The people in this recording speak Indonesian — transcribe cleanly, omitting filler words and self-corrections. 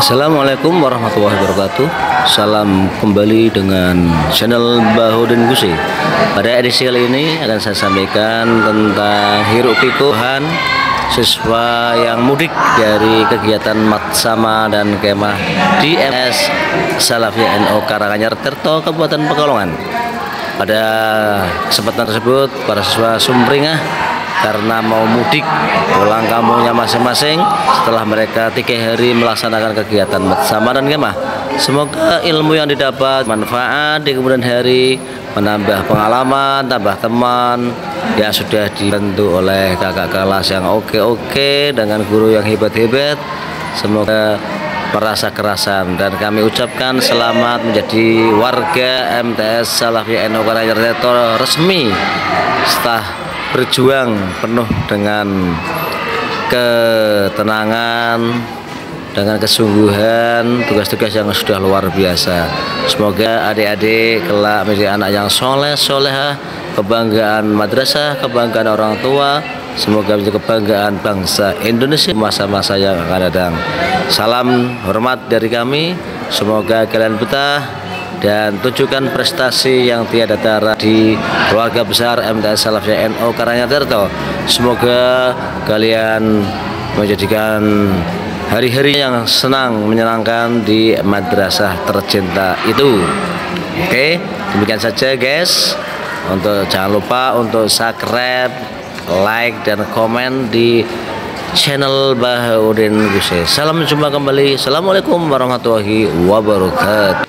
Assalamualaikum warahmatullahi wabarakatuh. Salam kembali dengan channel Bahudin Gusi. Pada edisi kali ini akan saya sampaikan tentang hiruk pikuhan siswa yang mudik dari kegiatan Matsama dan Kemah di MS Salafiyah NU Karanganyar Tirto, Kabupaten Pekalongan. Pada kesempatan tersebut para siswa sumringah karena mau mudik pulang kampungnya masing-masing setelah mereka 3 hari melaksanakan kegiatan Matsama dan Kemah. Semoga ilmu yang didapat manfaat di kemudian hari, menambah pengalaman, tambah teman yang sudah dibantu oleh kakak kelas yang oke dengan guru yang hebat-hebat. Semoga merasa kerasan, dan kami ucapkan selamat menjadi warga MTS Salafiyah NU Karanganyar Tirto resmi setelah berjuang penuh dengan ketenangan, dengan kesungguhan, tugas-tugas yang sudah luar biasa. Semoga adik-adik kelak menjadi anak yang soleh-solehah, kebanggaan madrasah, kebanggaan orang tua, semoga menjadi kebanggaan bangsa Indonesia masa-masa yang akan datang. Salam hormat dari kami, semoga kalian betah dan tunjukkan prestasi yang tiada tara di keluarga besar MTS Salafiyah NU Karanganyar Tirto. Semoga kalian menjadikan hari-hari yang senang menyenangkan di madrasah tercinta itu. Oke, demikian saja guys. Untuk jangan lupa untuk subscribe, like dan komen di channel Bahudin Gusi. Salam jumpa kembali. Assalamualaikum warahmatullahi wabarakatuh.